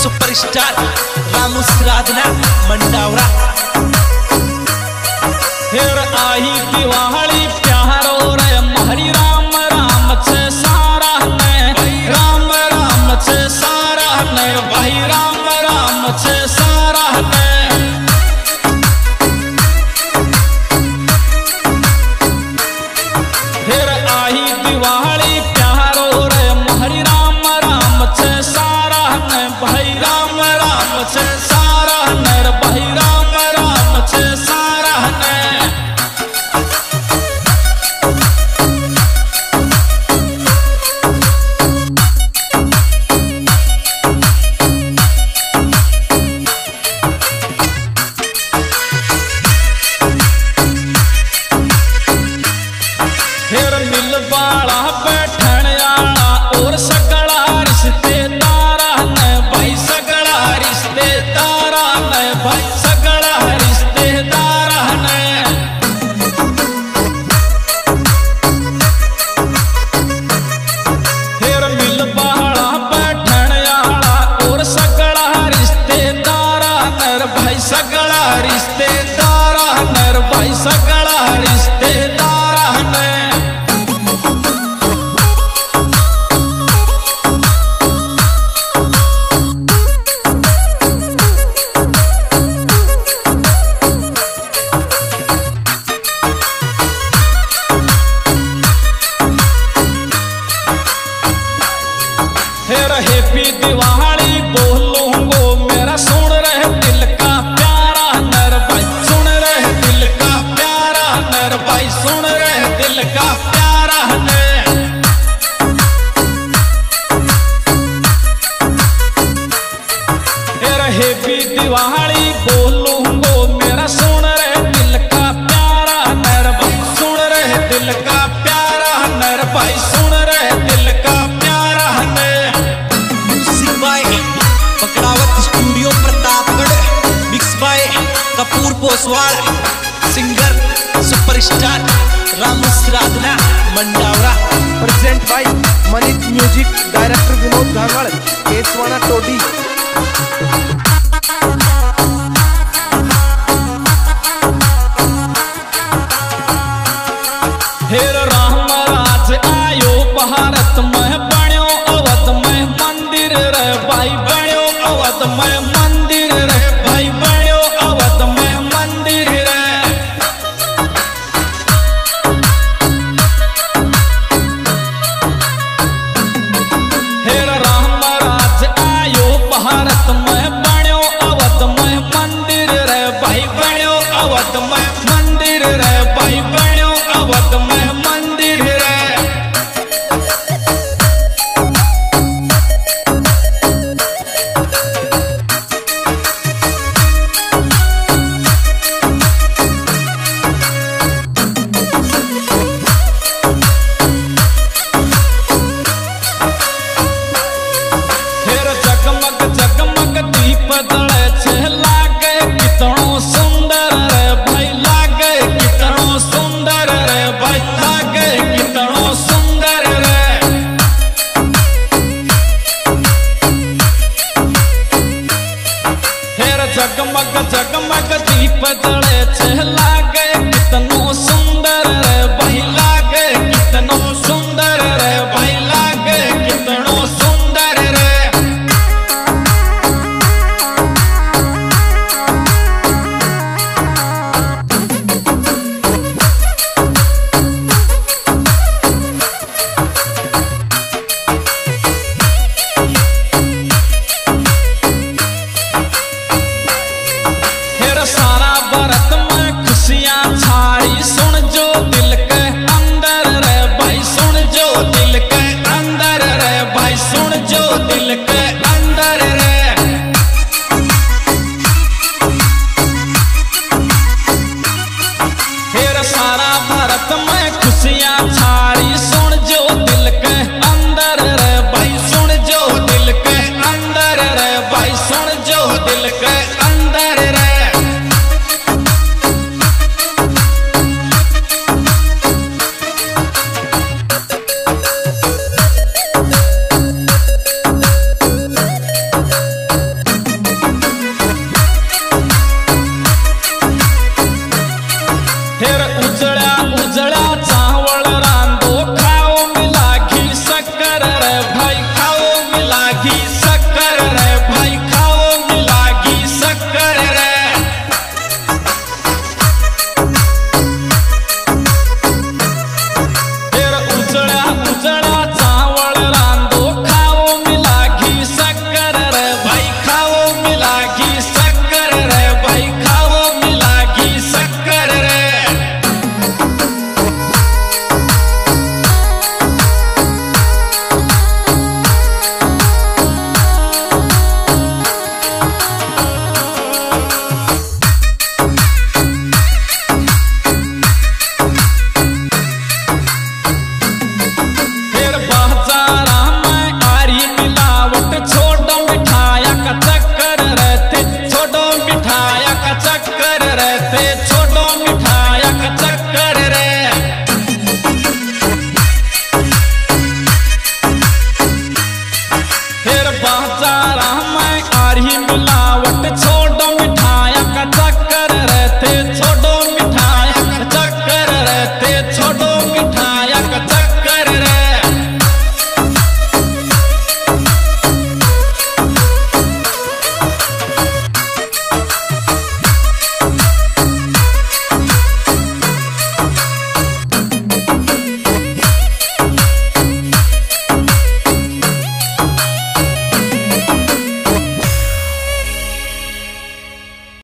Superstar Ramu श्राद्धना मंडावरा। फिर आई दिवाली प्यारो रे हरि राम राम छे सारा ने, राम राम छे सारा ने भाई, राम राम छे सारा ने। फिर आई दिवाली प्यारो रे हरि राम राम छे सारा ने भाई, राम राम छे सारा ने भाई, राम राम छे सारा ने। फिर मिल वाला बैठन आला और सगला रिश्तेदारा ने भाई, सगला रिश्तेदारा ने भाई, सगला रिश्तेदारा ने। फिर मिल वाला बैठन आला और सगला रिश्तेदारा ने भाई, सगला रिश्तेदारा ने भाई, सगला रिश्तेदारा ने। फिर हैप्पी दिवाली बोलूंगो मेरा, सुन रहे दिल का प्यारा नर भाई, सुन रहे दिल का प्यारा नर भाई, सुन रहे दिल का प्यारा ने। फिर हैप्पी दिवाली बोलूंगो मेरा, सुन रहे दिल का प्यारा नर भाई, सुन रहे दिल का प्यारा नर भाई, सुन रहे दिल का प्यारा ने। पकड़ावत studio Pratapgarh, mix by Kapoor Poswal, singer superstar Ramu श्राद्धना मंडावरा। Present by Maneet music, director Vinod Dhangad, केसवाना टोडी। फिर राम राज आयो भारत में, बण्यो अवध में मंदिर रे भाई, बण्यो अवध में मंदिर रे भाई, बण्यो अवध में मंदिर रे। फिर राम राज आयो भारत में, बण्यो अवध में मंदिर रे भाई, बण्यो अवध में मंदिर रे भाई, बण्यो अवध में मंदिर रे। फिर जगमग जगमग दीप जले छे, लागे कितनो सुंदर रे भाई, लागे कितनो सुंदर रे भाई, लागे कितनो सुंदर रे। फिर जगमग जगमग दीप जले छे, लागे कितनो सुंदर रे भाई, लागे कितनो सुंदर रे भाई, लागे कितनो सुंदर रे। लाल